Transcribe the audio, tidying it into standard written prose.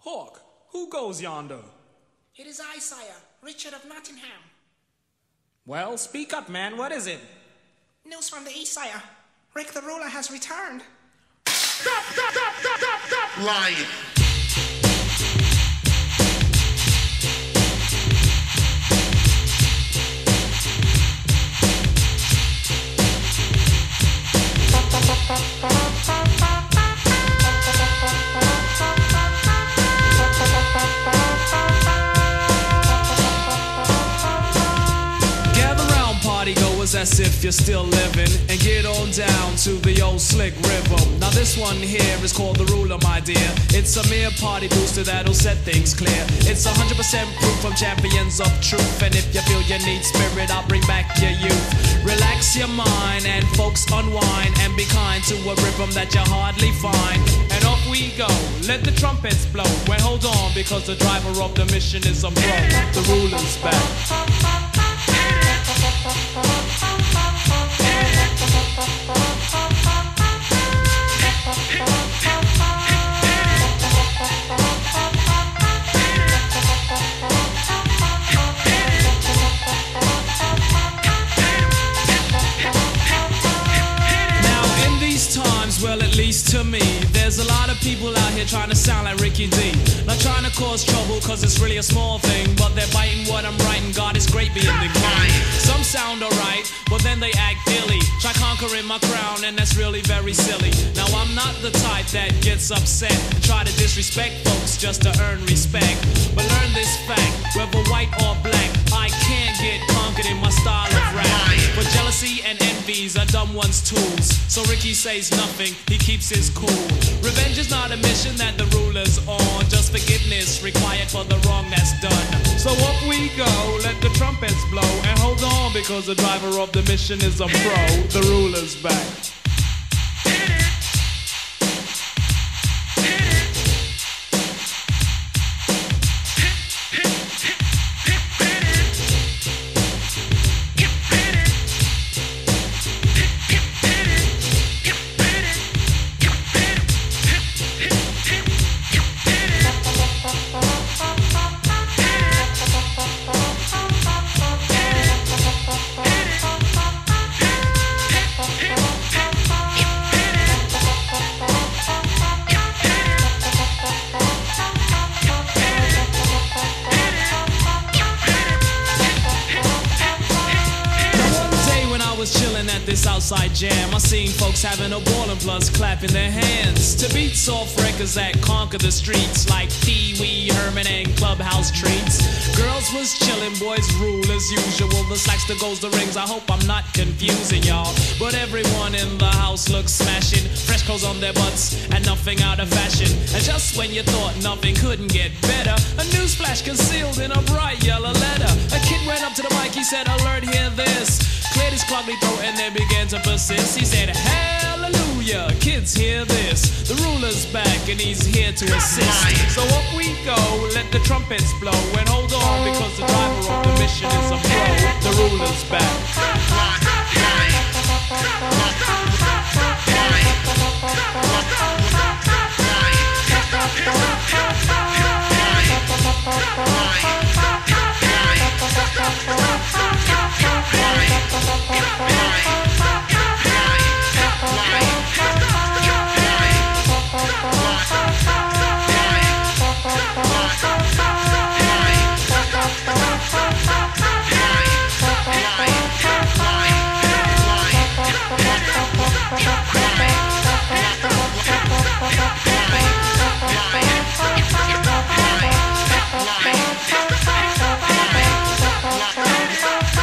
Hawk, who goes yonder? It is I, sire, Richard of Nottingham. Well, speak up, man. What is it? News from the east, sire. Rick the ruler has returned. Stop! Lying. As if you're still living, and get on down to the old slick rhythm. Now this one here is called The Ruler, my dear. It's a mere party booster that'll set things clear. It's 100% proof from champions of truth, and if you feel you need spirit, I'll bring back your youth. Relax your mind and folks unwind, and be kind to a rhythm that you hardly find. And off we go, let the trumpets blow. Well, hold on, because the driver of the mission is a pro. The ruler's back. Well, at least to me, there's a lot of people out here trying to sound like Ricky D. Not trying to cause trouble, cause it's really a small thing, but they're biting what I'm writing. God is great being the king. Some sound alright, but then they act illy. Try conquering my crown, and that's really very silly. Now I'm not the type that gets upset and try to disrespect folks just to earn respect. But learn this fact, whether white or black, I can't get conquered in my style of rap. But jealousy and envies are dumb one's tools, so Ricky says nothing, he keeps his cool. Revenge is not a mission that the ruler's on, just forgiveness required for the wrong that's done. So up we go, let the trumpets blow, and hold on, because the driver of the mission is a pro. The ruler's back. Outside jam, I seen folks having a ball and plus clapping their hands to beat soft records that conquer the streets like Pee Wee Herman and Clubhouse treats. Girls was chillin', boys rule as usual. The slacks, the goals, the rings. I hope I'm not confusing y'all, but everyone in the house looks smashing. Fresh clothes on their butts and nothing out of fashion. And just when you thought nothing couldn't get better, a newsflash concealed in a bright yellow letter. A kid went up to the mic, he said, "Alert, hear this." Cleared his cloggly throat and then began to persist. He said, "Hallelujah, kids hear this. The ruler's back and he's here to assist." So up we go, let the trumpets blow, and hold on, because the driver of the mission is a pro. The ruler's back.